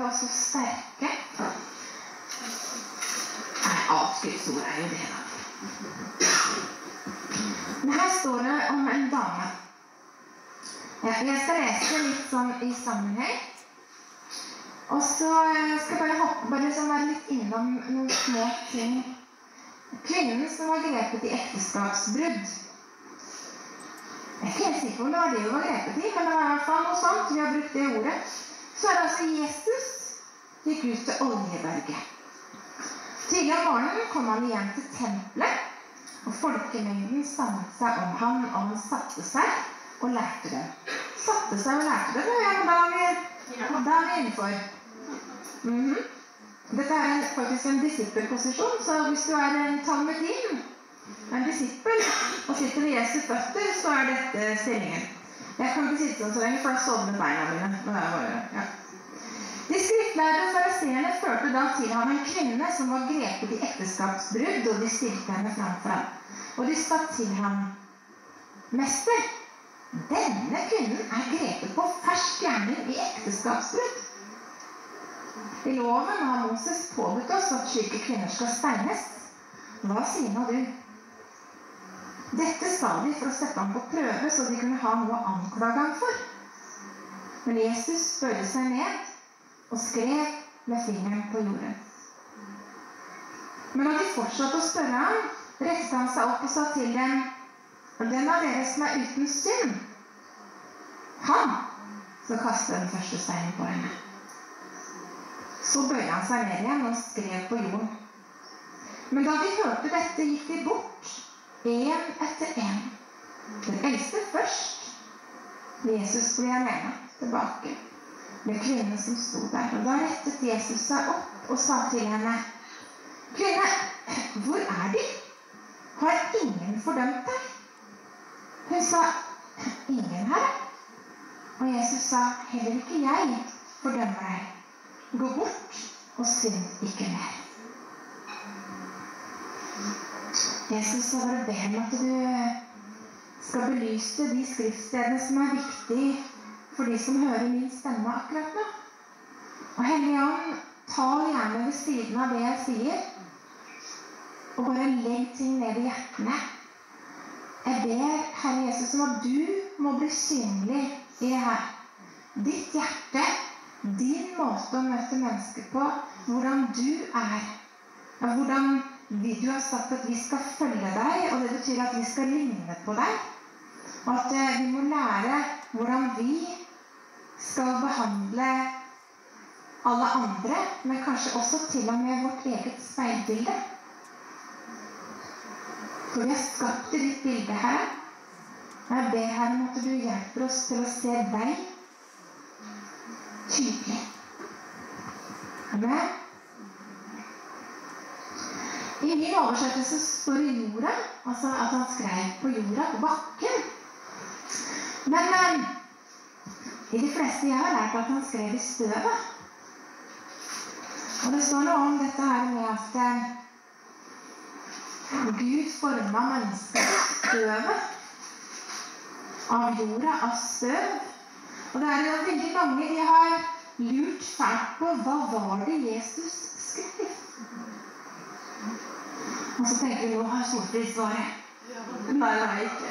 og så sterke. Nei, alt Guds ord jo det da. Men her står det om en dame. Jeg skal lese litt sånn i sammenheng. Og så skal jeg bare sånn være litt innom noen små ting. Kvinnen som var grepet i ekteskapsbrudd. Jeg er ikke helt sikker om det var det hun var grepet i, men det var i hvert fall noe sånt. Vi har brukt det ordet. Så det altså Jesus gikk ut til Oljeberget. Tidlig om morgenen kom han igjen til tempelet, og folkemengden samlet seg om han, og han satte seg og lærte dem. Satte seg og lærte dem, ja, men da er vi innenfor. Dette faktisk en disippelposisjon, så hvis du en talmudin, en disippel, og sitter ved Jesu føtter, så dette stillingen. Jeg kan ikke sitte sånn så lenge, for da sovner beina mine. De skriftlærde og fariseerne førte da til ham en kvinne som var grepet i ekteskapsbrudd, og de stilte henne framfor ham. Og de sa til ham, «Mester, denne kvinnen grepet på fersk gjerning i ekteskapsbrudd. I loven har Moses påbudt oss at slike kvinner skal steines. Hva sier nå du?» Dette sa de for å sette ham på prøve, så de kunne ha noe å anklage ham for. Men Jesus bøyde seg ned og skrev med fingeren på jorden. Men da de fortsatte å spørre ham, rettet han seg opp og sa til dem, «Den av dere som uten synd, han skal kaste den første steinen på henne.» Så bøyde han seg ned igjen og skrev på jorden. Men da de hørte dette, gikk de bort, en etter en. Den eldste først. Jesus ble alene tilbake med kvinnen som stod der. Og da rettet Jesus seg opp og sa til henne, «Kvinne, hvor de? Har ingen fordømt deg?» Hun sa, «Ingen, Herre.» Og Jesus sa, «Heller ikke jeg fordømmer deg. Gå bort og synd ikke mer.» Jesus sa bare be om at du skal belyse de skriftstedene som viktige for de som hører min stemme akkurat nå. Og Hellige Ånd, tal gjerne ved siden av det jeg sier, og bare legg ting ned i hjertene. Jeg ber, Herre Jesus, om at du må bli synlig i det her. Ditt hjerte, din måte å møte mennesker på, hvordan du og hvordan du har sagt at vi skal følge deg, og det betyr at vi skal ligne på deg, og at vi må lære hvordan vi skal behandle alle andre, men kanskje også til og med vårt eget speilbilde. For vi har skapt i ditt bilde, Herre. Jeg ber, Herre, om at du hjelper oss til å se deg tydelig. Amen. I min oversettelse står det jorda, altså at han skrev på jorda, på bakken. Men i de fleste jeg har lært at han skrev i støvet. Og det står noe om dette her med at Gud formet menneskestøvet av jorda, av støv. Og det jo veldig mange de har lurt fælt på hva var det Jesus skrev. Og så tenker vi, nå har Solfrid svaret. Nei, ikke.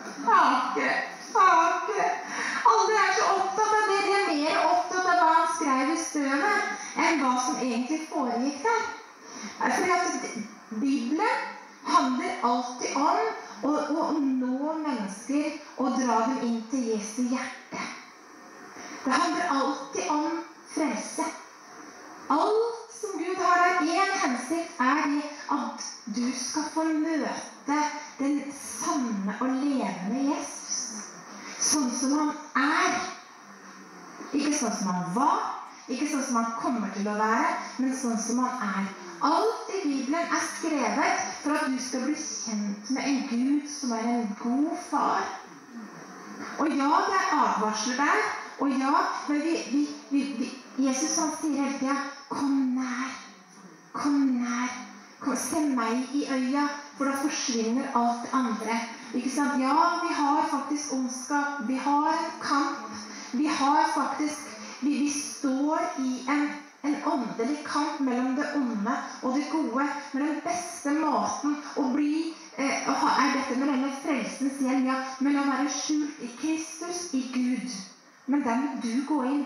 Alle så opptatt av det. De mer opptatt av hva han skrev i støvet, enn hva som egentlig foregikk der. Fordi at Bibelen handler alltid om å nå mennesker og dra dem inn til Jesu hjerte. Det handler alltid om frelse. Alt som Gud har en hensikt, det at du skal få møte den sanne og levende Jesus. Sånn som han Ikke sånn som han var, ikke sånn som han kommer til å være, men sånn som han Alt i Bibelen skrevet for at du skal bli kjent med en Gud som en god far. Og ja, det advarsler der, og ja, men Jesus han sier hele tiden, kom nær, se meg i øya, for da forsvinner alt det andre. Ikke sant? Ja, vi har faktisk ondskap, vi har en kamp, vi har faktisk vi står i en åndelig kamp mellom det onde og det gode. Men den beste måten å bli dette med denne frelsens hjelm, ja, men å være skjult i Kristus, i Gud. Men der må du gå inn.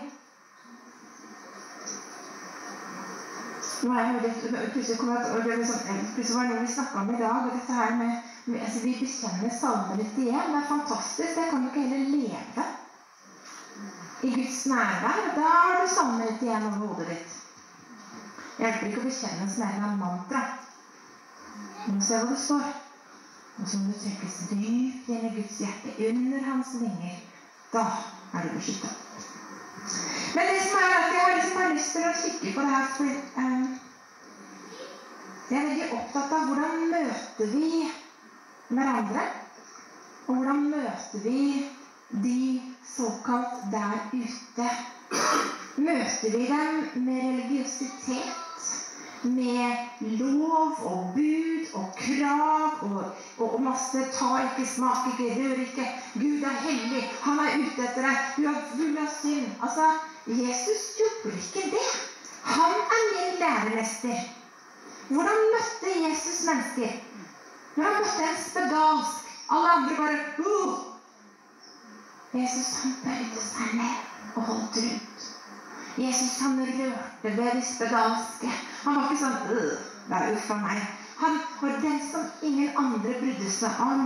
Nå har jeg plutselig var det noe vi snakket om i dag, og dette her med vi bekjenner Salme 91. Det er fantastisk. Det kan du ikke heller leve i Guds nærvær. Da har du Salme 91 over hodet ditt. Det hjelper ikke å bekjenne som en eller annen mantra. Du må se hva det står. Og så må du trekkes dypt inn i Guds hjerte, under hans vinger. Da er du beskyttet. Men det som at jeg har bare lyst til å kikke på det her, for jeg er veldig opptatt av hvordan møter vi hverandre, og hvordan møter vi de såkalt der ute. Møter vi dem med religiøsitet, med lov og bud og krav og masse ta ikke, smak ikke, rør ikke, Gud er hellig, han er ute etter deg, du er full av synd. Altså, Jesus gjorde ikke det. Han er min læremester. Hvordan møtte Jesus mennesker? Når han møtte en spedalsk, alle andre bare Jesus, han bøyde seg ned og holdt rundt. Jesus, han rørte ved de spedalske. Han var ikke sånn det er uff for meg. Han var den som ingen andre brydde seg om.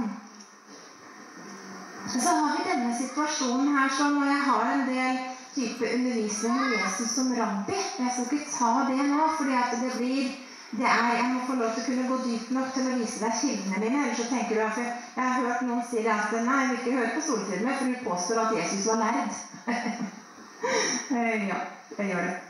Så har vi denne situasjonen her, så når jeg har en del type undervisning med Jesus som rabbi, jeg skal ikke ta det nå, fordi at jeg må få lov til å kunne gå dypt nok til å vise deg kildene mine, ellers så tenker du at jeg har hørt noen si det at nei, jeg vil ikke høre på solfilmer, for du påstår at Jesus var lærd. Ja, jeg gjør det.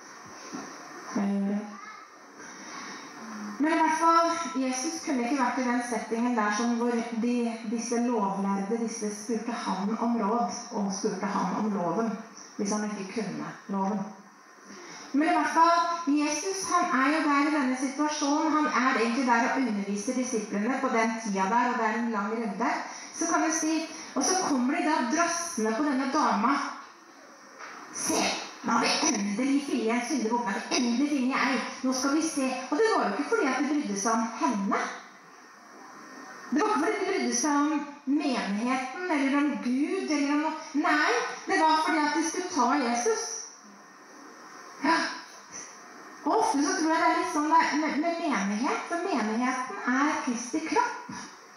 Men i hvert fall, Jesus kunne ikke vært i den settingen der som hvor disse lovlærde, disse spurte han om råd, og spurte han om loven, hvis han ikke kunne loven. Men i hvert fall, Jesus, han jo der i denne situasjonen, han egentlig der å undervise disiplene på den tida der, og det en lang runde. Så kan du si, og så kommer de da drassende på denne dama. Se, nå har vi endelig funnet en syndebukk, nå har vi endelig funnet ei, nå skal vi se. Og det var jo ikke fordi at det brydde seg om henne. Det var ikke fordi det brydde seg om menigheten, eller om Gud, eller om noe. Nei, det var fordi at de skulle ta Jesus. Ja. Og ofte så tror jeg det litt sånn med menighet, for menigheten Kristi kropp.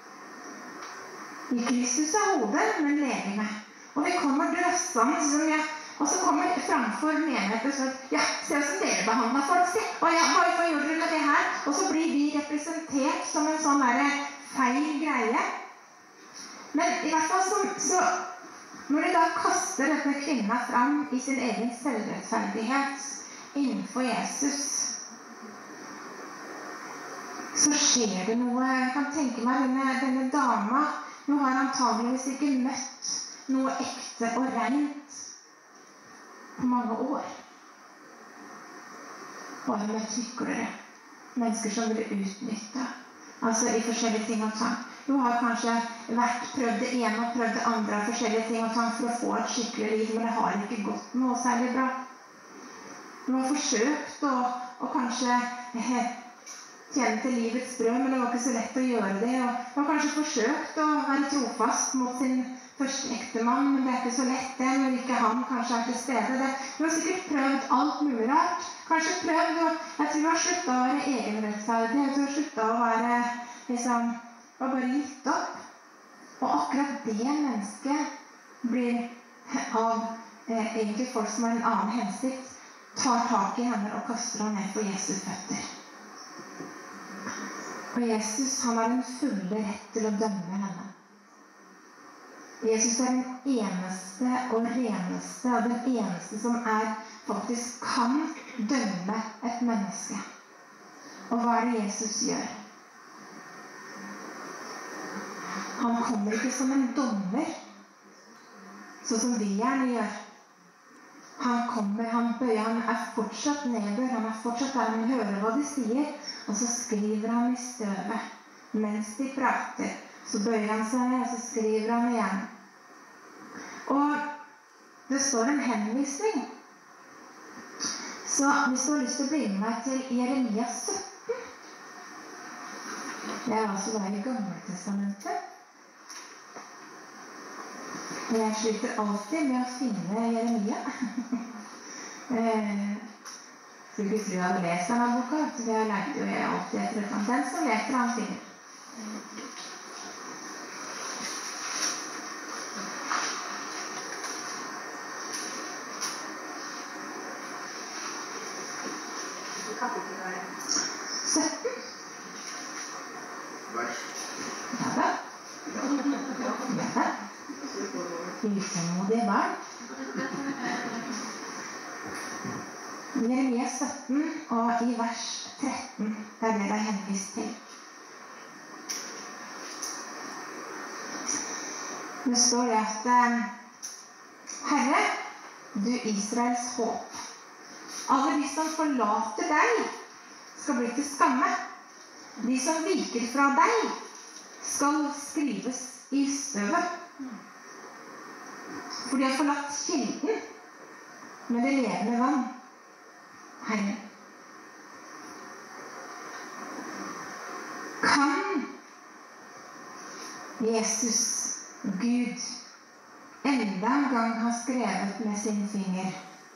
I Kristus hodet, men legeme. Og vi kommer drassende som og så kommer det framfor menigheten og sånn, ja, se hvordan dere behandler folk, se, og ja, hvorfor gjør dere med det her? Og så blir vi representert som en sånn feil greie. Men i hvert fall så når de da kaster denne kvinna fram i sin egen selvrettferdighet innenfor Jesus, så skjer det noe. Jeg kan tenke meg denne dama, nå har antageligvis ikke møtt noe ekte og rent på mange år. Og jeg har møtt hyklere, mennesker som ville utnytte, altså i forskjellige ting og tang. Du har kanskje prøvd det ene og prøvd det andre av forskjellige ting og tang for å få et skikkelig liv, men det har ikke gått noe særlig bra. Du har forsøkt å kanskje tjene til livets brød, men det var ikke så lett å gjøre det. Og du har kanskje forsøkt å være trofast mot sin første ektemann, men det ikke så lett det, når ikke han kanskje til stede. Du har sikkert prøvd alt mulig rart. Kanskje prøvd, jeg tror du har sluttet å være egenrettferdig, jeg tror du har sluttet å være var bare gitt opp. Og akkurat det mennesket blir av egentlig folk som har en annen hensikt, tar tak i henne og kaster henne ned for Jesus føtter. Og Jesus, han har den fulle rett til å dømme henne. Jesus den eneste og reneste, og den eneste som faktisk kan dømme et menneske. Og hva det Jesus gjør? Han kommer ikke som en dommer, sånn som vi gjerne gjør. Han kommer, han bøyer, han fortsatt nedbør, han fortsatt der, han hører hva de sier, og så skriver han i støvet. Mens de prater, så bøyer han seg ned, og så skriver han igjen. Og det står en henvisning Så hvis du har lyst til å bli med meg til Jeremia 17, det altså da i Gamle Testamentet. Og jeg sliter alltid med å finne Jeremia. Så hvis du hadde lest denne boka, så jeg lærte jo jeg alltid etter den som leter han finner. Kapittel er det? 17. Ja da. Utålmodige barn. Jeremia 17 og i vers 13, det er det det er henvist til. Det står det at Herre, du Israels håp, alle de som forlater deg skal bli til skamme. De som viker fra deg skal skrives i støvet. For de har forlatt kilden med det levende vann. Herre. Kan Jesus, Gud, enda en gang ha skrevet med sin finger?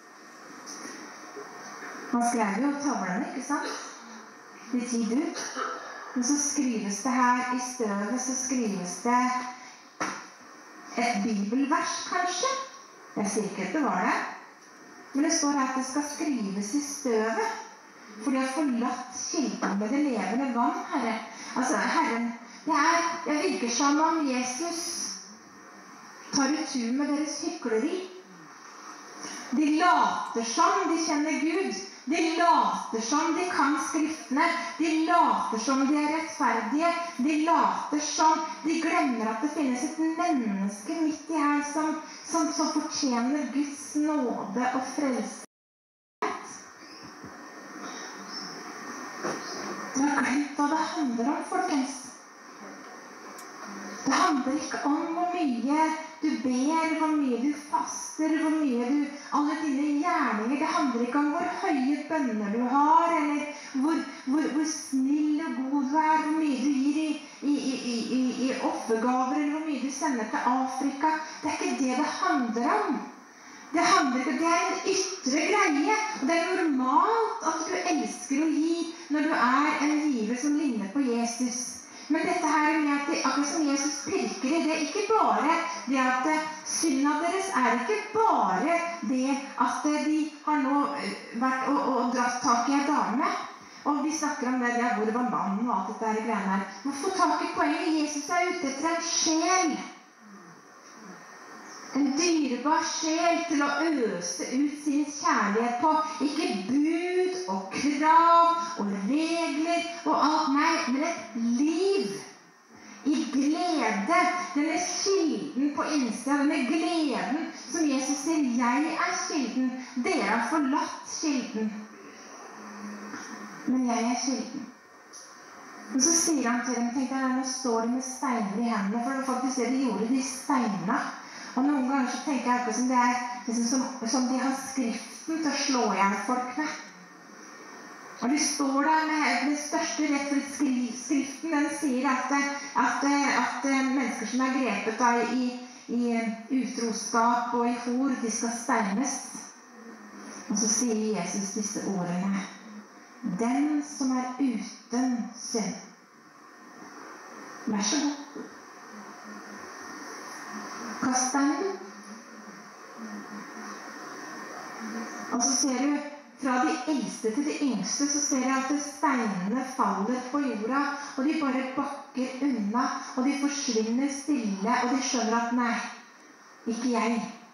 Han skrev jo tavlene, ikke sant? De 10 bud. Men så skrives det her i støvet, så skrives det et bibelvers, kanskje? Jeg sier ikke at det var det. Men det står her at det skal skrives i støvet. For de har forlatt kilden med det levende vann, Herre. Altså, Herren, det virker som om Jesus tar itu med deres hykleri. De later som de kjenner Gud. De later som de kan skriftene. De later som de er rettferdige. De later som de glemmer at det finnes et menneske midt i her som fortjener Guds nåde og frelse. Du har glemt hva det handler om, folkens. Det handler ikke om hvor mye du ber, hvor mye du faster, hvor mye du alle dine gjerninger. Det handler ikke om hvor høye bønner du har, eller hvor snill og god du er, hvor mye du gir i offergaver, eller hvor mye du sender til Afrika. Det er ikke det det handler om. Det er en ytre greie, og det er normalt at du elsker å gi når du er en giver som ligner på Jesus. Men dette her med at akkurat som Jesus pirker i det, ikke bare det at synda deres er ikke bare det at de har nå vært og dratt tak i en dame. Og vi snakker om det, hvor var mannen og alt dette her greiene her. Men få tak i poenget, Jesus er ute etter en sjel. En dyrebar sjel til å øse ut sin kjærlighet på. Ikke bud og krav og regler og alt, nei, men et liv i glede. Denne kilden på innsida, denne gleden som Jesus sier, jeg er kilden. Dere har forlatt kilden. Men jeg er kilden. Og så sier han til dem, tenkte jeg, nå står de med steiner i hendene, for det var faktisk det de gjorde, de steinene. Og noen ganger så tenker jeg akkurat som det er som de har skriften til å slå igjen folk med. Og de står der med den største rett, for skriften den sier at mennesker som er grepet i utroskap og i hor, de skal steines. Og så sier Jesus disse ordene. Den som er uten synd. Vær så god. Kast steinen. Og så ser du fra de eldste til de yngste, så ser jeg at steinene faller på jorda, og de bare bakker unna, og de forsvinner stille, og de skjønner at nei, ikke jeg.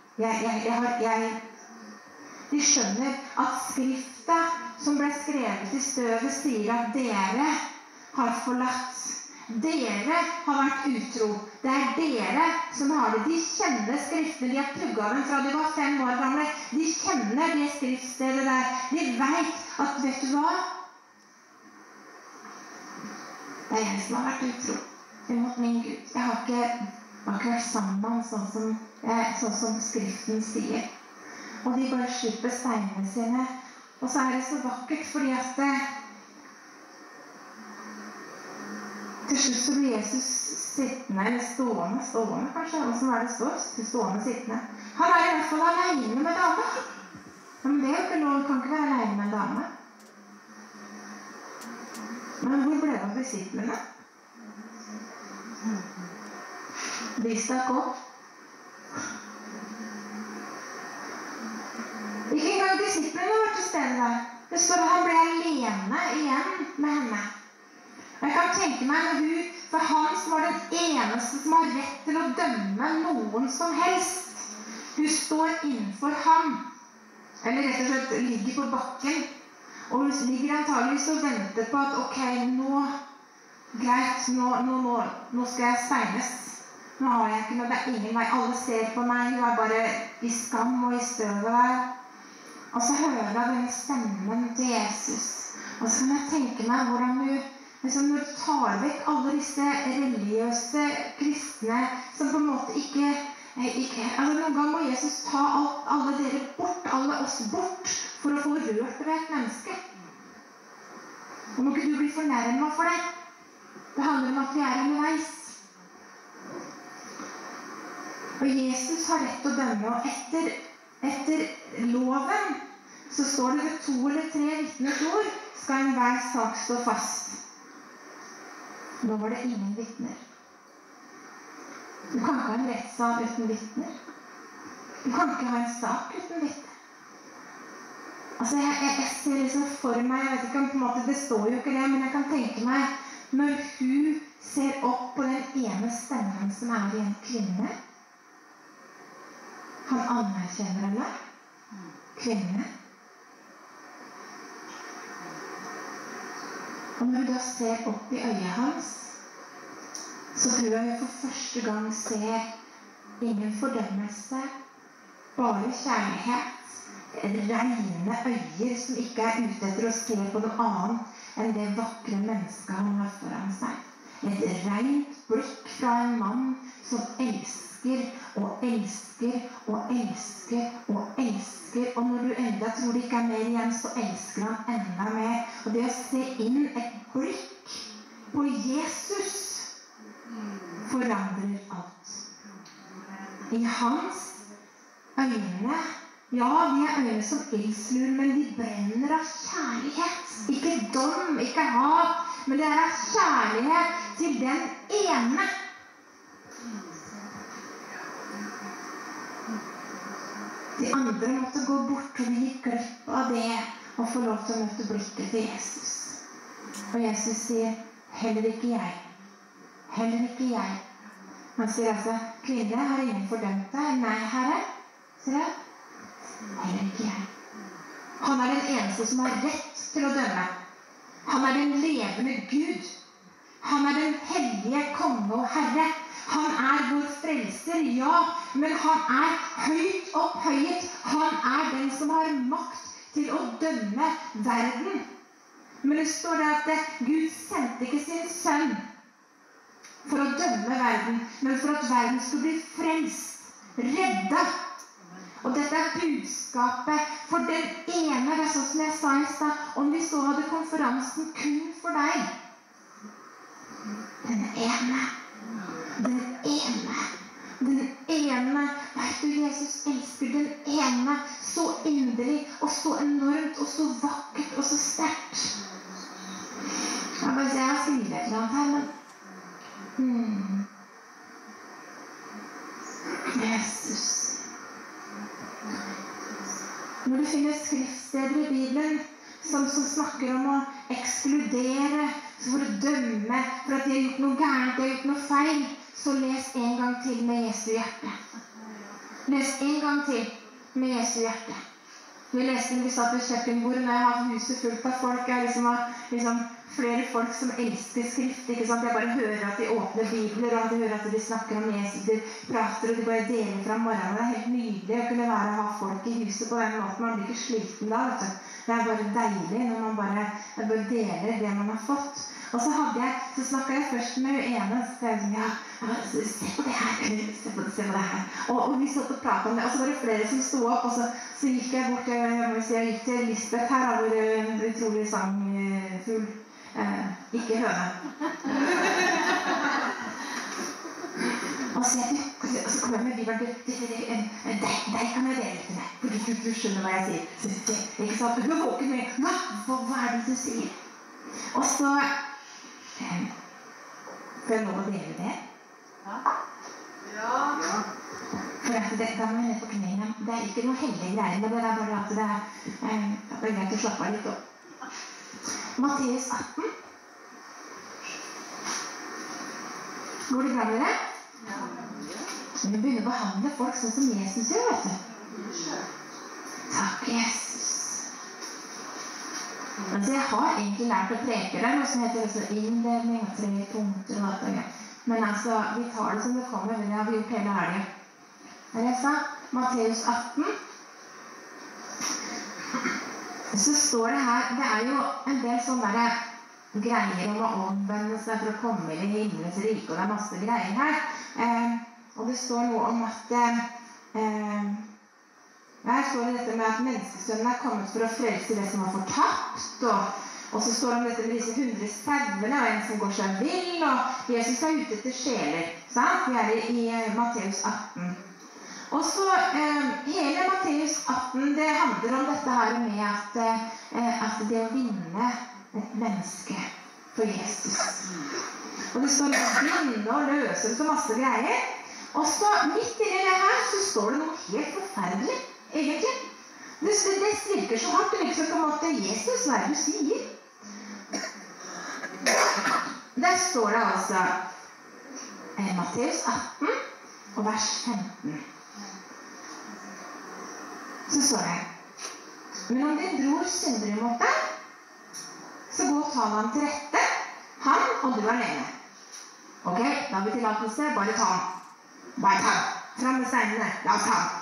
De skjønner at skrifta som ble skrevet i støvet sier at dere har forlatt. Dere har vært utro. Det er dere som har det. De kjenner skriftene. De har plugget dem fra de var 5 år gamle. De kjenner det skriftstedet der. De vet at, vet du hva? Det er jeg som har vært utro mot min Gud. Jeg har ikke vært sammen sånn som skriften sier. Og de bare slipper steinene sine. Og så det så vakkert, fordi at til slutt så blir Jesus sittende, eller stående kanskje, og så det står, stående, sittende. Han I hvert fall alene med dama. Men det jo ikke lov, kan ikke være alene med en dame. Men hvor ble det av disiplene? De stakk opp. Ikke engang disiplene var til stede der. Det står at han ble alene igjen med henne. Og jeg kan tenke meg når hun, for han som var den eneste som har rett til å dømme noen som helst. Hun står innenfor ham, eller rett og slett ligger på bakken, og hun ligger antageligvis og venter på at ok, greit, nå skal jeg steines. Nå har jeg ikke noe, det ingen vei, alle ser på meg, hun bare I skam og I støvet der. Og så hører jeg denne stemmen til Jesus, og så kan jeg tenke meg hvordan hun, liksom når du tar vekk alle disse religiøse kristne som på en måte ikke altså noen gang må Jesus ta alle dere bort, alle oss bort, for å få rørt ved et menneske. Og må ikke du bli fornærmet for det. Det handler om at vi underveis. Og Jesus har rett å dømme, og etter loven så står det ved 2 eller 3 vitners ord skal enhver sak stå fast. Nå var det ingen vitner. Du kan ikke ha en rettssal uten vitner. Du kan ikke ha en sak uten vitner. Altså, jeg ser liksom for meg, jeg vet ikke om på en måte, det står jo ikke det, men jeg kan tenke meg, når hun ser opp på den ene stemmen som I en kvinne, han anerkjenner henne, kvinne. Og når du da ser opp I øyet hans, så tror jeg for første gang ser ingen fordømmelse, bare kjærlighet, rene øyer som ikke ute etter å se på noe annet enn det vakre mennesket han har foran seg. Et rent blikk fra en mann som elsker og elsker og elsker og elsker. Og når du enda tror det ikke mer igjen, så elsker han enda mer. Og det å se inn et blikk på Jesus forandrer alt. I hans øyne, ja, de øyne som ildslur, men de brenner av kjærlighet. Ikke dom, ikke hat, men det av kjærlighet til den ene. De andre måtte gå bort, og de gikk glipp av det og få lov til å møte blikket til Jesus. Og Jesus sier, heller ikke jeg. Heller ikke jeg. Han sier altså, kvinne, har ingen fordømt deg? Nei, Herre, sier jeg. Heller ikke jeg. Han den eneste som har rett til å dømme. Han den levende Gud. Han den hellige konge og Herre. Han vår frelser, ja, men han høyt opphøyet. Han den som har makt til å dømme verden. Men det står der at Gud sendte ikke sin sønn for å dømme verden, men for at verden skulle bli frelst, reddet. Og dette budskapet for den ene, det sånn som jeg sa I sted, om vi så hadde konferansen kun for deg. Den ene. Vet du, Jesus elsker den ene så inderlig, og så enormt, og så vakkert, og så sterkt. Jeg bare sier, jeg skriver et eller annet her, men Jesus. Når du finner skriftsteder I Bibelen som snakker om å ekskludere, for å dømme, for at de har gjort noe gærent, de har gjort noe feil, så les en gang til med Jesu hjerte. Les en gang til med Jesu hjerte. Vi leste når vi satt ved kjøkkenbordet, når jeg har huset fullt av folk, jeg liksom flere folk som elsker skrift, ikke sant? Jeg bare hører at de åpner bibler, og at de hører at de snakker om Jesus, de prater, og de bare deler fra morgenen. Det helt nydelig å kunne være å ha folk I huset på den måten. Man blir ikke sliten da, vet du. Det bare deilig når man bare deler det man har fått. Og så snakket jeg først med ene, så jeg ja, Se på det her, se på det her. Og vi satt og pratet om det, og så var det flere som stod opp, og så gikk jeg bort jeg gikk til Lisbeth her, hvor hun utrolig sang full. Ikke høne. Og så kom jeg med Bibelen, deg kan jeg dele til deg, for du skjønner hva jeg sier. Ikke sant? Hun går ikke med, hva er det du sier? Og så får jeg lov å dele det? Ja. For at da må jeg ned på knærne. Det er ikke noe heldig greier, men det er bare at det er greit å slappe av litt opp. Matteus 18. Går det bra med dere? Ja. Vi begynner å behandle folk sånn som Jesus gjør, vet du. Takk, Jesus. Altså, jeg har egentlig lært å preke det, noe som heter innledning og 3 punkter og alt det. Men altså, vi tar det som det kommer, men det har vi gjort hele helgen. Her jeg sa, Matteus 18. Så står det her, det er jo en del sånne der greier om å omvende seg for å komme inn i himmelens rike, og det er masse greier her. Og det står noe om at her står det dette med at menneskesønnen er kommet for å frelse det som var fortapt, og så står det om dette med disse 100 sauene og en som går seg vill, og Jesus er ute etter sjeler, sant? Vi er i Matteus 18. Og så hele Matteus 18, det handler om dette her med at det å vinne et menneske for Jesus. Og det står å vinne og løse så masse greier. Og så midt i det her så står det noe helt forferdelig, egentlig. Det virker så hardt, det virker som på en måte Jesus, hva er det du sier? Der står det altså Matteus 18 og vers 15. Så står det: men om din bror synder imot deg, så gå og ta ham til rette, han og du alene. Ok, da har vi tillatelse, bare ta ham. Bare ta ham. Fram med steinene, la oss ta ham.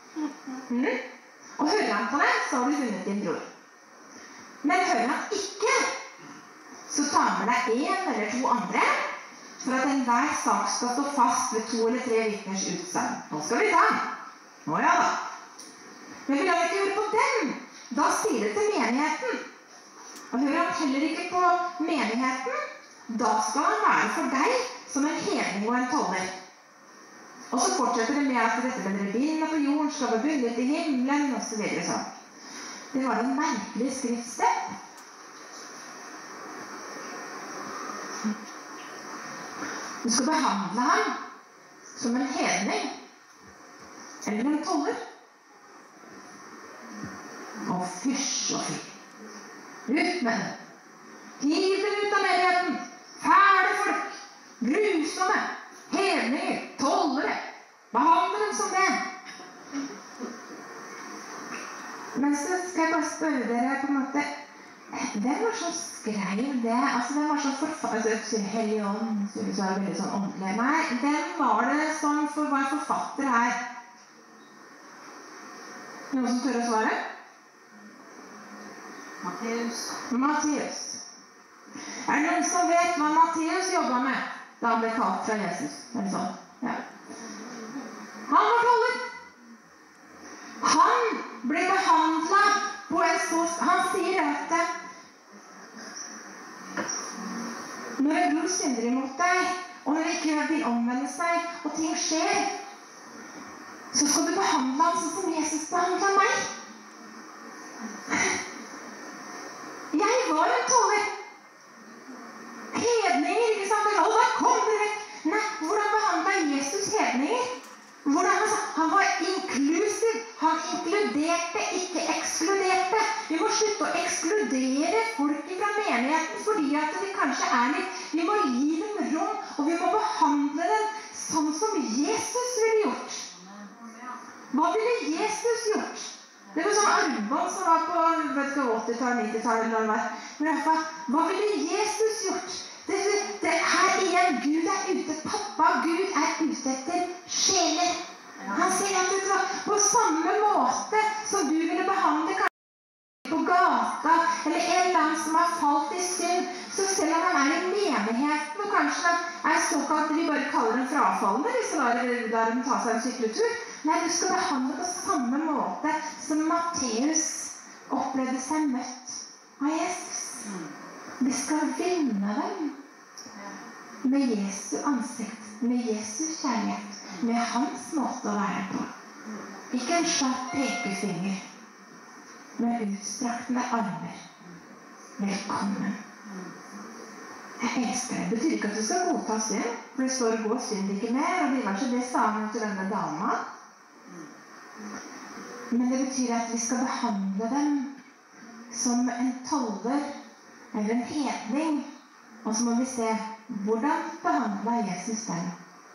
Og hører han på deg, så har du vunnet din bror. Men hører han ikke, så ta med deg 1 eller 2 andre, for at enhver sak skal stå fast ved 2 eller 3 vitners utsagn. Nå skal vi ta ham. Nå ja da. Men vil han ikke høre på dem, da sier det til menigheten. Og hører han heller ikke på menigheten, da skal han være for deg som en hedning og en toller. Og så fortsetter det med at dette med dere binder på jorden skal være bundet i himmelen, og så videre sånn. Det var en merkelig skriftsted. Du skal behandle ham som en hedning, eller en toller. Og fysj og fy. Ut med det. Hiv dem ut av menigheten. Fæle folk. Grusomme. Hedninger. Tollere. Behandle dem som det. Men så skal jeg bare spørre dere på en måte, hvem var som skrev det? Altså, hvem var som forfatter? Hellig ånd, så er det veldig sånn åndelig. Nei, hvem var det som var forfatter her? Noen som tør å svare? Matteus. Er det noen som vet hva Matteus jobbet med da han ble kalt fra Jesus? Eller sånn? Ja. Han var toller. Han ble behandlet på en så... Han sier at når en bror synder imot deg, og når det ikke vil omvende seg, og ting skjer, så skal du behandle ham sånn som Jesus behandlet meg. Jeg var en toller. Hedninger, ikke sant? Og der kom det vekk. Nei, hvordan behandlet Jesus hedninger? Han var inklusiv. Han inkluderte, ikke ekskluderte. Vi må slutte å ekskludere folk fra menigheten fordi at de kanskje er litt... Vi må gi dem rom, og vi må behandle dem sånn som Jesus ville gjort. Hva ville Jesus gjort? Det var sånn armbånd som var på 80-tallet, 90-tallet eller noe. Men i hvert fall, hva ville Jesus gjort? Her igjen, Gud er ute. Pappa, Gud er ute etter sjeler. Han sier at på samme måte som du ville behandle kanskje på gata, eller en eller annen som har falt i synd, så selv om han i menigheten, og kanskje han såkalt, vi bare kaller dem frafallende, hvis vi lar dem ta seg en sykletur. Nei, du skal behandle på samme måte som Matteus opplevde seg møtt av Jesus. Vi skal vinne dem med Jesu ansikt, med Jesu kjærlighet, med hans måte å være på. Ikke en slapp pekefinger, men utstrakte armer. Velkommen. Jeg elsker det. Det betyr ikke at du skal godta synd, for det står gå synd ikke mer, og diverse det sa han til denne dama. Men det betyr at vi skal behandle dem som en toller eller en hedning, og så må vi se hvordan behandlet Jesus dem.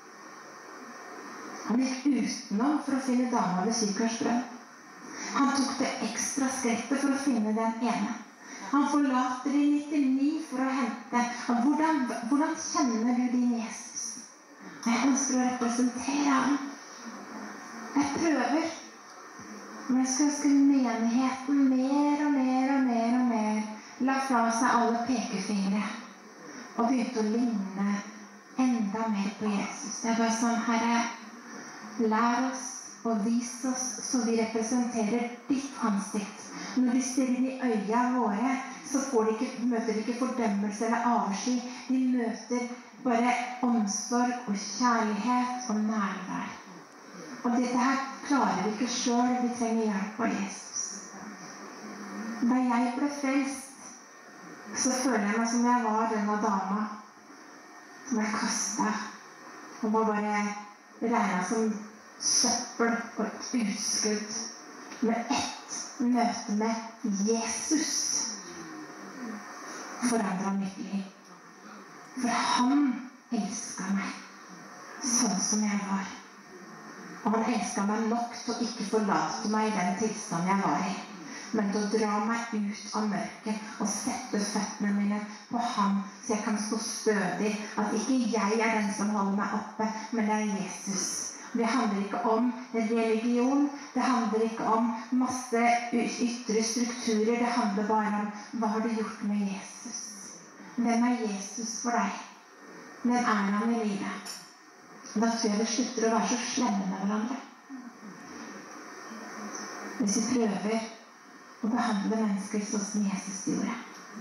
Han gikk utenom for å finne dama ved Sykars brønn. Han tok det ekstra skrittet for å finne den ene. Han forlater de 99 for å hente. Hvordan kjenner du din Jesus? Jeg ønsker å representere ham. Jeg prøver. Men jeg skal ønske menigheten mer og mer og mer og mer la fra seg alle pekefingre og begynte å ligne enda mer på Jesus. Det er bare sånn, Herre, lær oss og vis oss så vi representerer ditt ansikt. Når de ser inn i øynene våre, så møter de ikke fordømmelse eller avsky. De møter bare omsorg og kjærlighet og nærvær. Og dette her klarer vi ikke selv. Vi trenger hjelp av Jesus. Da jeg ble frelst, så føler jeg meg som jeg var denne dama som jeg kastet og var bare regnet som søppel og utskudd. Med ett møte med Jesus forandret mitt liv. For han elsket meg sånn som jeg var. Og han elsket meg nok til å ikke forlate meg i den tilstand jeg var i, men til å dra meg ut av mørket og sette føttene mine på ham, så jeg kan stå stødig. At ikke jeg er den som holder meg oppe, men det er Jesus. Det handler ikke om religion, det handler ikke om masse ytre strukturer, det handler bare om hva har du gjort med Jesus. Hvem er Jesus for deg? Hvem er han i livet? Da tror jeg vi slutter å være så slemme med hverandre. Hvis vi prøver å behandle mennesker sånn som Jesus gjorde.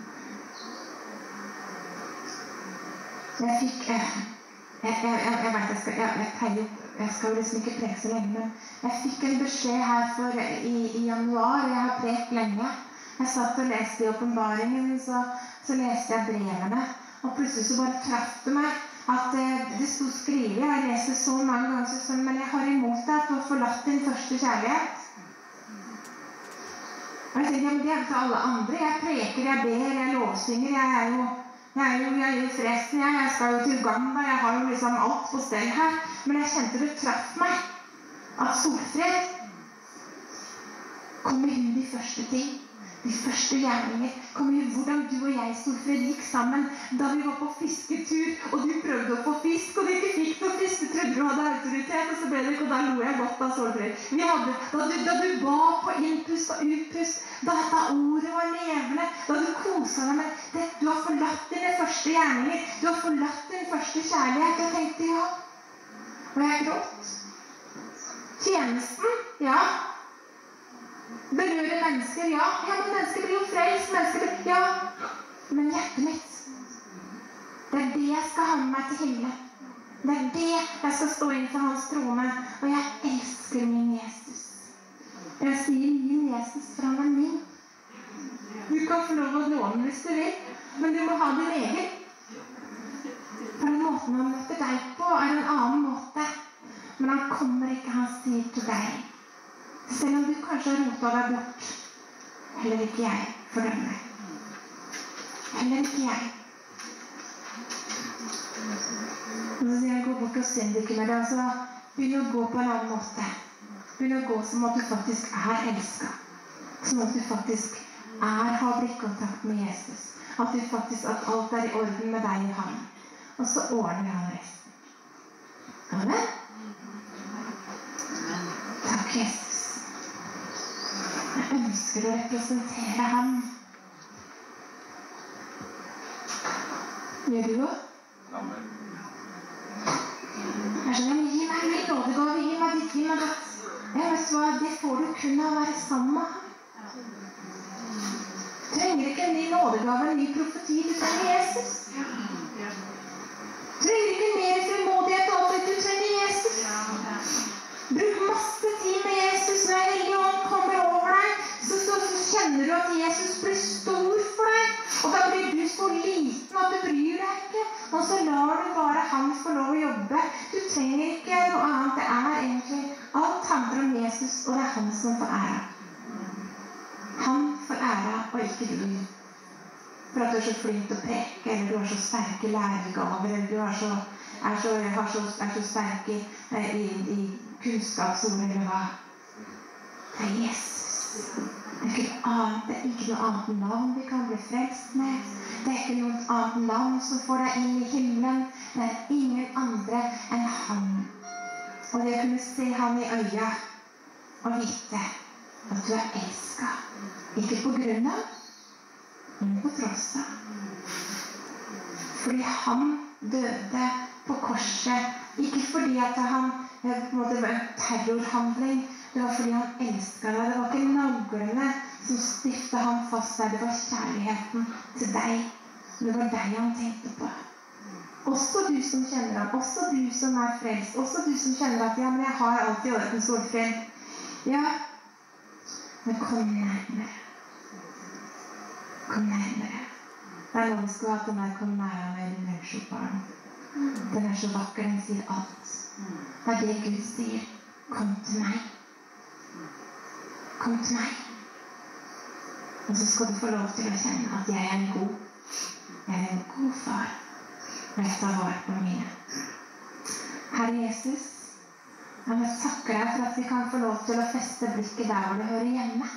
Jeg skal liksom ikke preke så lenge, men jeg fikk en beskjed her i januar, og jeg har prekt lenge. Jeg satt og leste i åpenbaringen, så leste jeg brevene, og plutselig så bare traff det meg at det stod skrevet. Jeg leser så mange ganger sånn, men jeg har imot deg at du har forlatt din første kjærlighet. Og jeg tenkte, ja, men det er til alle andre. Jeg preker, jeg ber, jeg lovsynger, jeg er jo fresten, jeg skal jo til Uganda, jeg har jo liksom alt på stell her. Men jeg kjente det traff meg at Solfred kom i hun de første ting. De første gjerninger kom i hvordan du og jeg, Solfred, gikk sammen da vi var på fisketur, og du prøvde å få fisk, og du ikke fikk noe fisk. Du trodde du hadde autoritet, og så ble det ikke, og da lo jeg godt av Solfred. Da du ba på innpust og utpust, da ordet var levende, da du koset deg med det. Du har forlatt dine første gjerninger, du har forlatt din første kjærlighet. Jeg tenkte, ja. Og jeg gråt. Tjenesten, ja. Berøre mennesker, ja. Ja, men mennesker blir jo frelst, ja. Men hjertet mitt, det er det jeg skal ha med meg til himmelen. Det er det jeg skal stå inn for hans trone. Og jeg elsker min Jesus. Jeg sier min Jesus, for han er min. Du kan få lov å låne hvis du vil, men du må ha din egen. For den måten han møter deg på er en annen måte. Men han kommer ikke, han sier til deg. Selv om du kanskje har rotet deg bort. Heller ikke jeg fordømmer deg. Heller ikke jeg. Og så sier jeg, gå bort og synd ikke med det. Altså, begynn å gå på en annen måte. Begynn å gå som at du faktisk er elsket. Som at du faktisk har blikkontakt med Jesus. At alt er i orden med deg og han. Og så ordner han resten. Amen? Takk, Jesus. Jeg ønsker å representere ham. Gjør du også? Amen. Jeg skjønner, gi meg min nådegave, gi meg ditt, gi meg datt. Jeg vet hva, det får du kun av å være sammen med ham. Du trenger ikke en ny nådegave, en ny profeti, du trenger Jesus. Du trenger ikke mer frimodighet og alt, du trenger Jesus. Bruk masse tid med Jesus. Når Hellige Ånd kommer over deg, så kjenner du at Jesus blir stor for deg. Og da blir du så liten at du bryr deg ikke. Og så lar du bare han få lov å jobbe. Du trenger ikke noe annet. Det er egentlig alt handler om Jesus, og det er han som får æra. Han får æra, og ikke du. For at du er så flink til å preke, eller du har så sterke læregaver, eller du er så sterk i kunnskapsord, eller hva. Det er Jesus. Det er ikke noe annet navn vi kan bli frelst med. Det er ikke noe annet navn som får deg inn i himmelen. Det er ingen andre enn han. Og det å kunne se han i øya og vite at du er elsket. Ikke på grunn av, men på tross av. Fordi han døde på korset. Ikke fordi at han på en måte var en terrorhandling. Det var fordi han elsket deg. Det var ikke naglene som stiftet ham fast der. Det var kjærligheten til deg. Det var deg han tenkte på. Også du som kjenner ham. Også du som er frelst. Også du som kjenner at ja, men jeg har alltid orden, Solfrid. Ja, men kom nærmere. Kom nærmere. Det er noe vi skulle ha til meg. Kom nærmere med din lønnsjobbaren. Den er så vakker, den sier alt. Det er det Gud sier. Kom til meg. Kom til meg. Og så skal du få lov til å kjenne at jeg er en god far. Og jeg tar vare på mine. Herre Jesus, jeg takker deg for at vi kan få lov til å feste blikket der hvor det hører hjemme.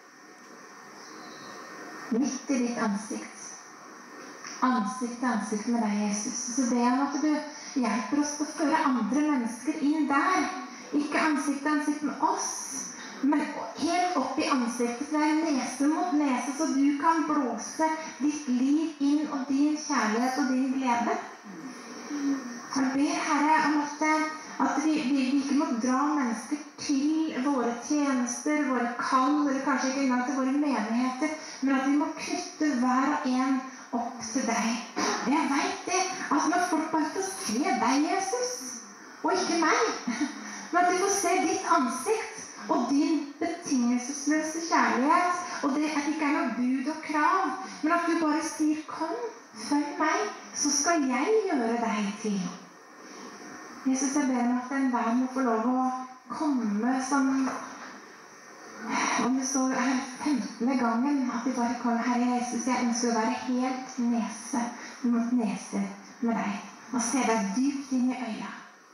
Midt i ditt ansikt. Ansikt til ansikt med deg, Jesus. Så ber jeg om at du hjelper oss til å føre andre mennesker inn der. Ikke ansikt til ansikt med oss, men helt opp i ansiktet til deg, nese mot nese, så du kan blåse ditt liv inn og din kjærlighet og din glede. Jeg ber, Herre, om at vi ikke må dra mennesker til våre tjenester, våre kall, eller kanskje ikke engang til våre menigheter, men at vi må knytte hver og en opp til deg. Jeg vet det, at når folk bare får se deg, Jesus, og ikke meg, men at de får se ditt ansikt, og din betingelsesløse kjærlighet, og det at det ikke er noe bud og krav, men at du bare sier, kom, følg meg, så skal jeg gjøre deg til. Jesus, jeg ber om at enhver må få lov å komme som, om det så er 15. gangen, at vi bare kommer, Herre Jesus, jeg ønsker å være helt nese mot nese med deg, og se deg dypt inn i øya.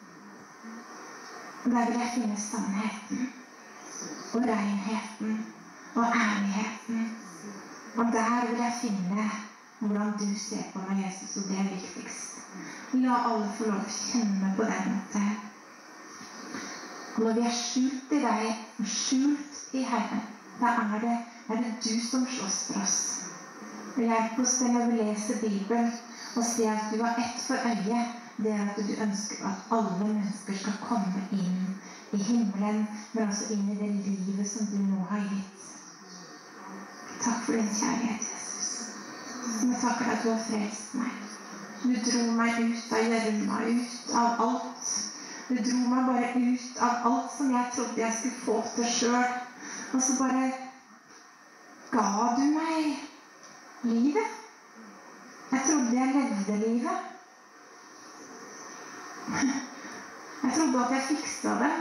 Og der vil jeg finne sannheten, og renheten, og ærligheten. Og der vil jeg finne hvordan du ser på meg, Jesus, og det er viktigst. La alle få lov å kjenne på den måten. Og når vi er skjult i deg, og skjult i Herren, da er det du som slåss for oss. Og hjelp oss til når vi leser Bibelen, og se at du har ett for øyet, det er at du ønsker at alle mennesker skal komme inn i himmelen, men også inn i det livet som du nå har gitt. Takk for din kjærlighet, Jesus. Jeg takker deg at du har frelst meg. Du dro meg ut av gjørma, ut av alt. Du dro meg bare ut av alt som jeg trodde jeg skulle få til selv. Og så bare ga du meg livet. Jeg trodde jeg levde livet. Jeg trodde at jeg fikset det.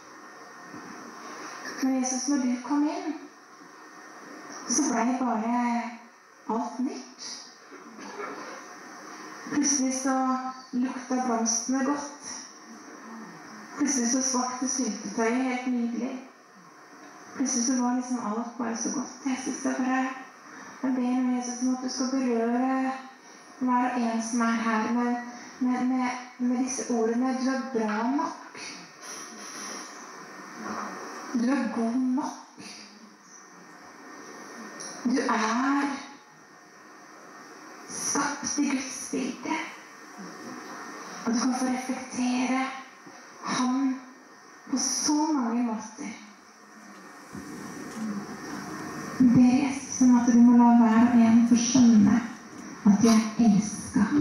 Men Jesus, når du kom inn, så ble det bare alt nytt. Plutselig så lukta blomstene godt. Plutselig så smakte syltetøyet helt nydelig. Plutselig så var liksom alt bare så godt. Jesus, jeg ber om Jesus om at du skal berøre hver og en som er her med disse ordene. Du er bra nok. Du er god nok. Du er skapt i Guds bilde. Og du kan få reflektere ham på så mange måter. Jeg ber Jesus om at du må la hver og en få skjønne at du er elsket.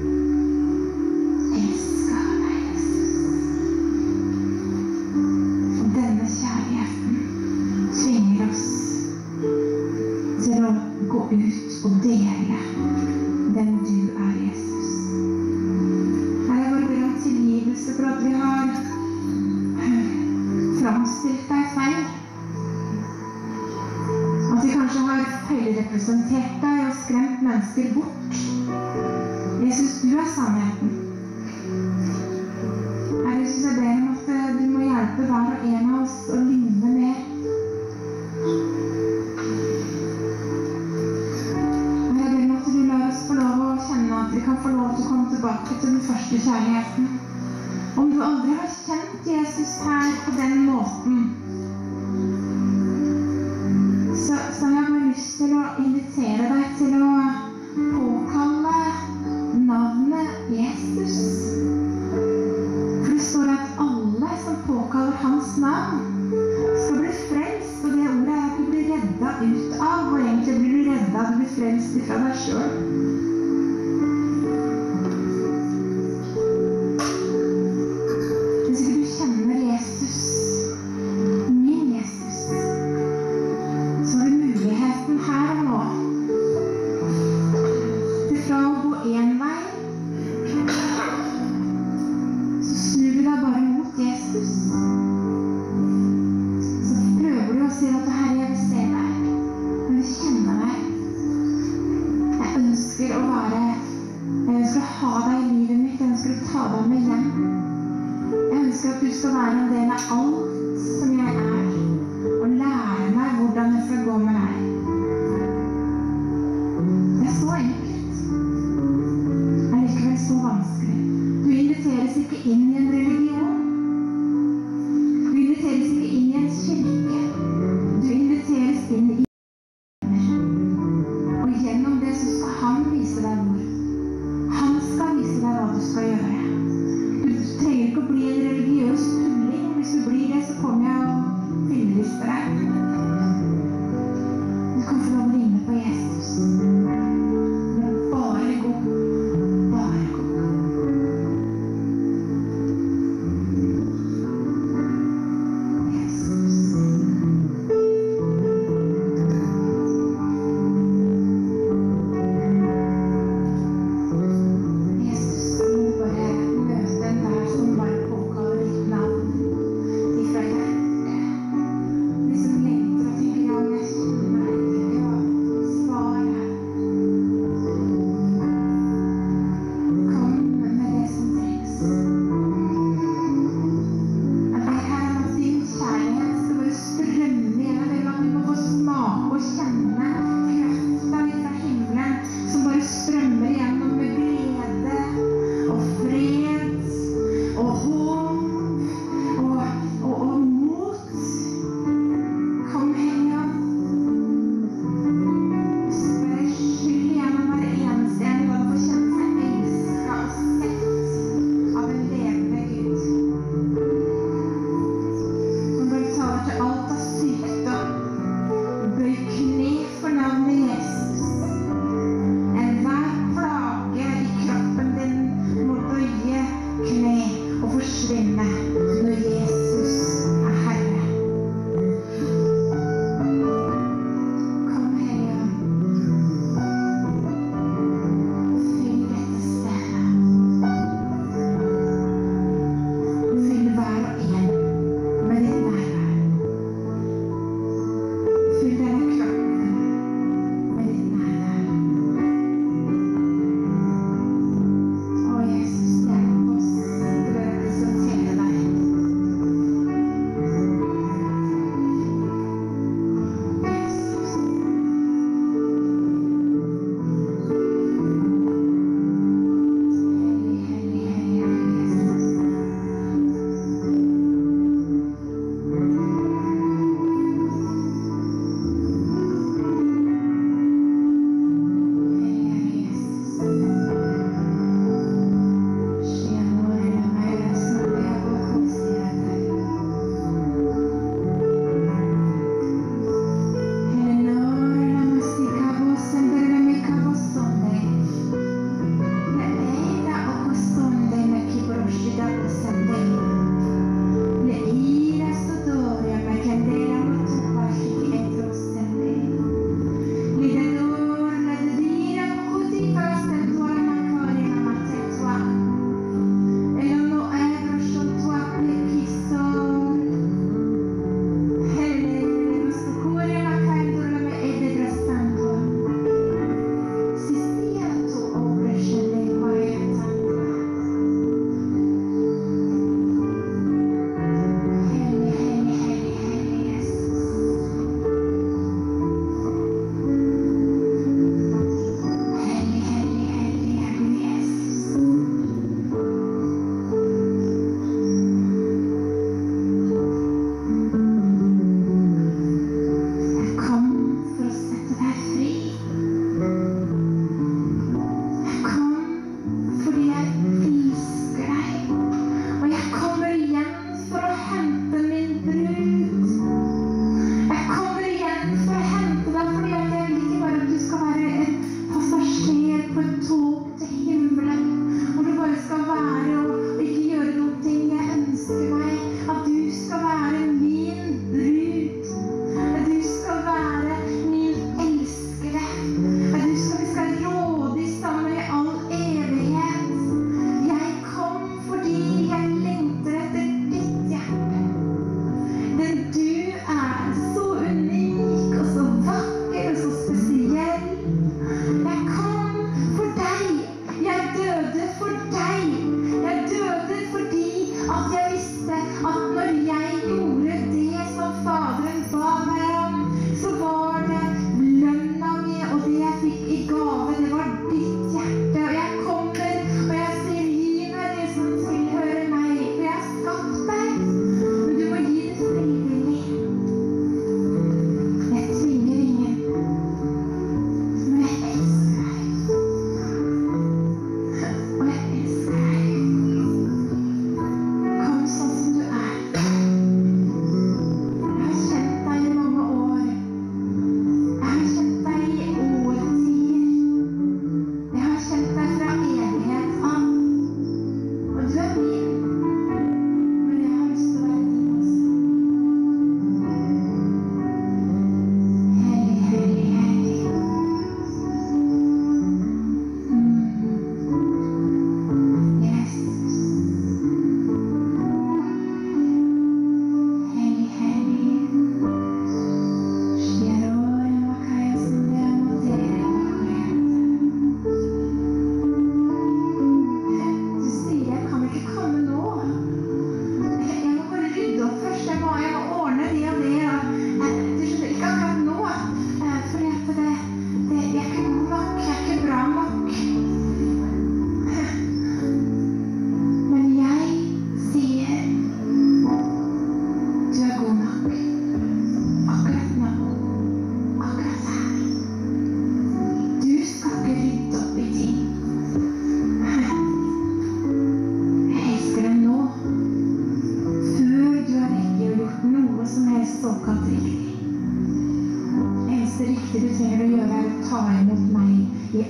Elsket av deg, Jesus. Og denne kjærligheten tvinger oss til å gå ut og dele den du er, Jesus. Herre, jeg bare ber om tilgivelse for at vi har framstilt deg feil. At vi kanskje har feilrepresentert deg og skremt mennesker bort. Jesus, du er sannheten. Herre Jesus, jeg ber om at du må hjelpe hver og en av oss å ligne mer. Og jeg ber om at du lar oss få lov å kjenne at vi kan få lov til å komme tilbake til den første kjærligheten. Om du aldri har kjent Jesus her på den måten, så har jeg bare lyst til å invitere deg til å påkalle navnet Jesus. For det står at alle som påkaller hans navn skal bli frelst, og det ordet er at du blir reddet ut av, og egentlig blir du reddet, du blir frelst ifra deg selv. Hvis ikke du kjenner Jesus, min Jesus, så har du muligheten her og nå til fra å gå en vei, så snur du deg bare mot Jesus. Så prøver du å si at Herre, jeg vil se deg, jeg vil kjenne deg. Jeg ønsker å ha deg i livet mitt, jeg ønsker å ta deg med hjem. Jeg ønsker at du skal være en del av alt som jeg er, og lære meg hvordan jeg skal gå med deg. Det er så enkelt. Det er likevel så vanskelig. Du inviteres ikke inn i en religion. Du inviteres ikke inn i en kirke. Du inviteres inn i og gjennom det så skal han vise deg hvor. Han skal vise deg hva du skal gjøre. Du trenger ikke å bli en religiøs tulling. Hvis du blir det, så kommer jeg og fillelister deg. Du kan få lov å ligne på Jesus. Men bare gå. Bare gå. Jesus. Jesus, må du bare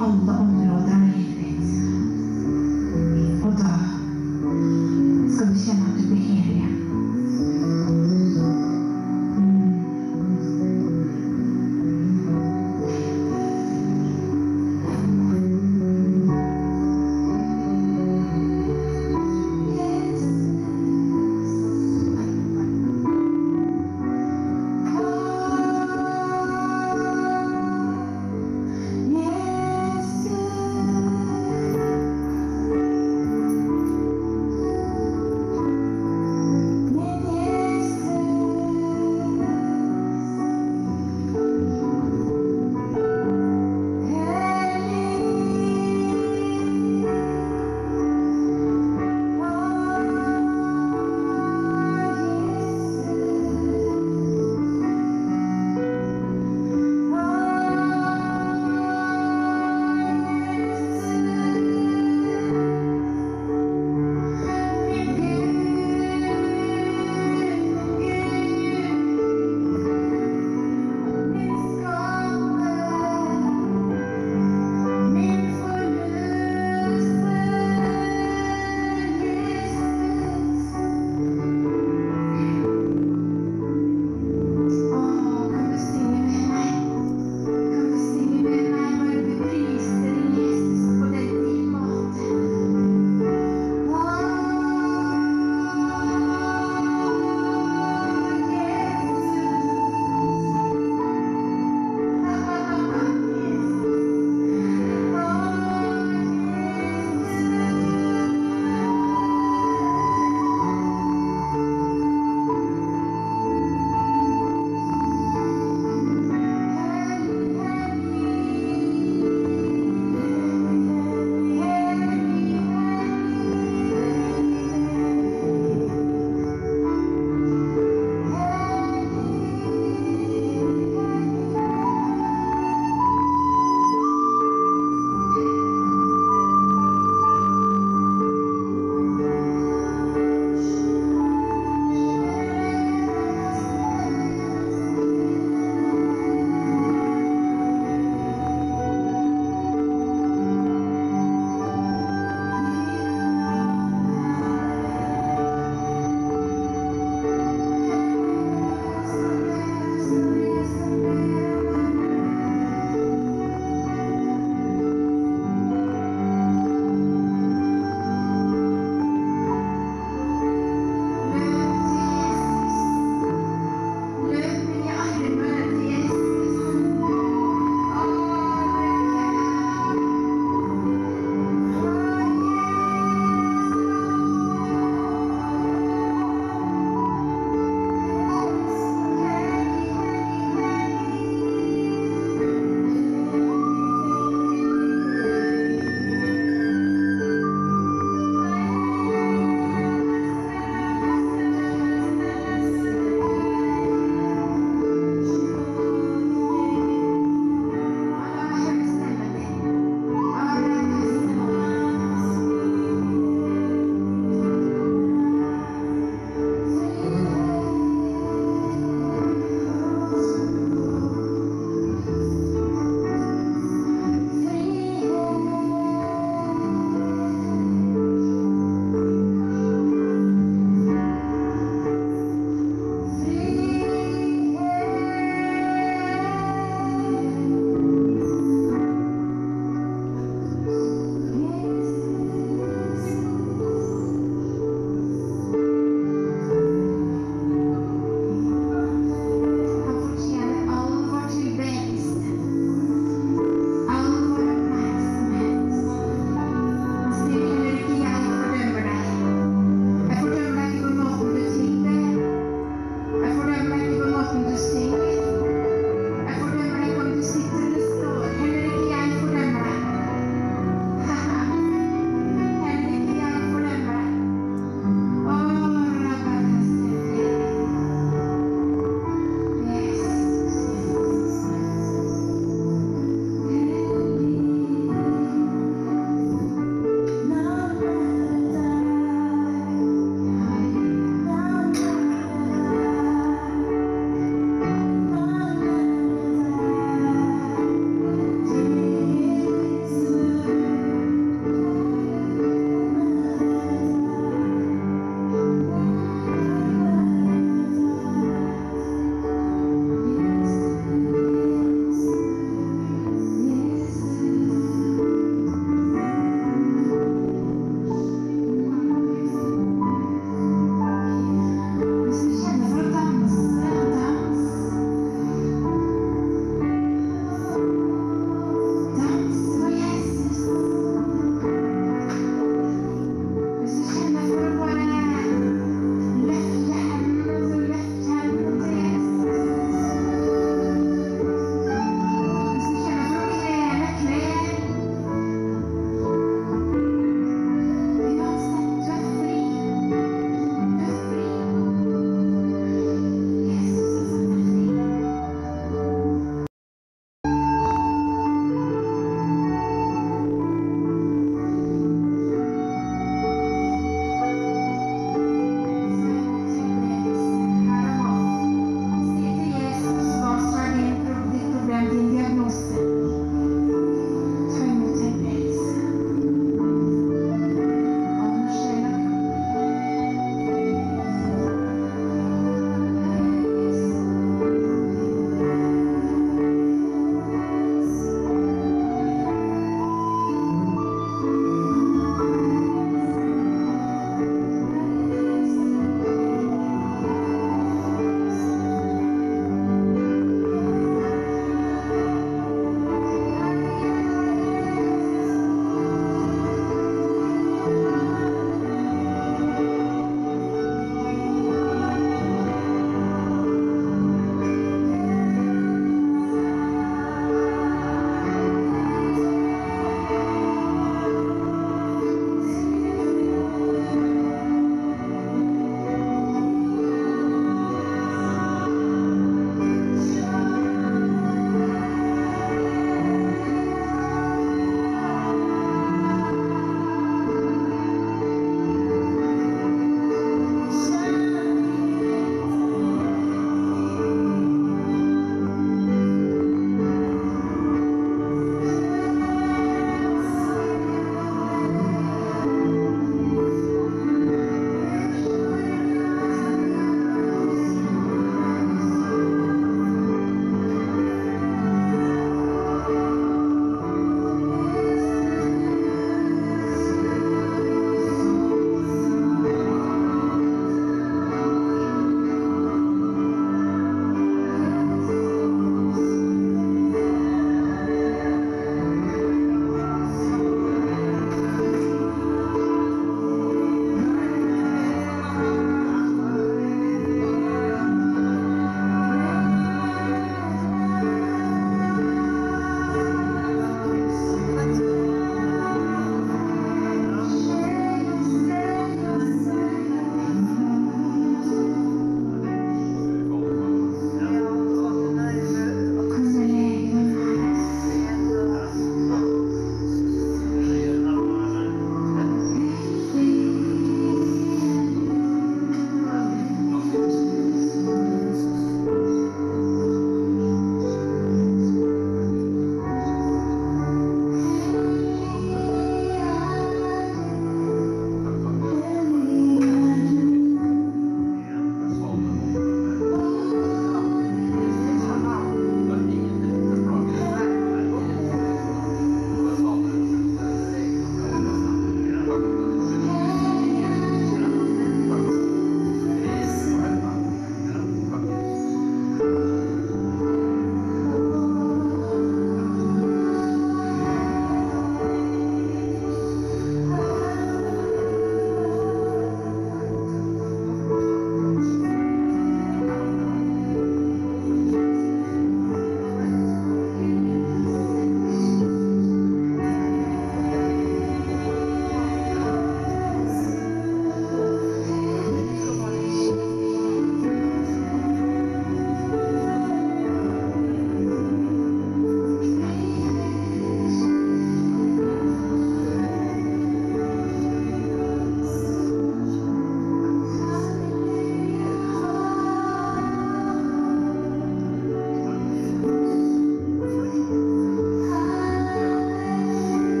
alle områder av livet ditt. Og da skal du kjenne at du blir hel igjen. Jesus.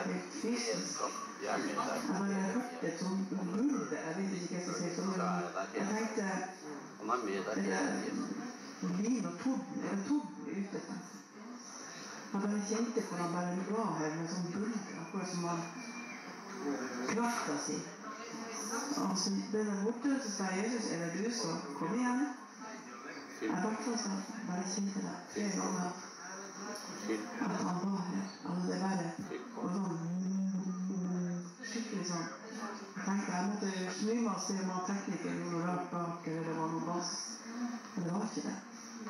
helt fysisk. Når jeg hørte et sånt bulde, jeg vet ikke hva jeg skal si, så jeg tenkte, det er lyn og torden, er det torden ute? Jeg bare kjente på han bare la her med sånn bulde, akkurat som han krafta si. Og så ble det borte, så sa Jesus, er det du, så kom igjen. Jeg bare kjente det flere ganger. At han var her, at det bare og sånn skikkelig sånn. Jeg tenkte jeg måtte snu meg og se om han teknikeren gjorde noe rart bak, eller det var noe bass. Men det var ikke det.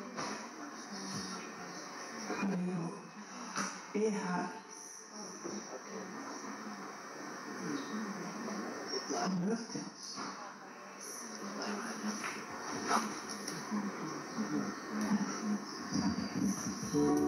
Han er her. Han møter oss.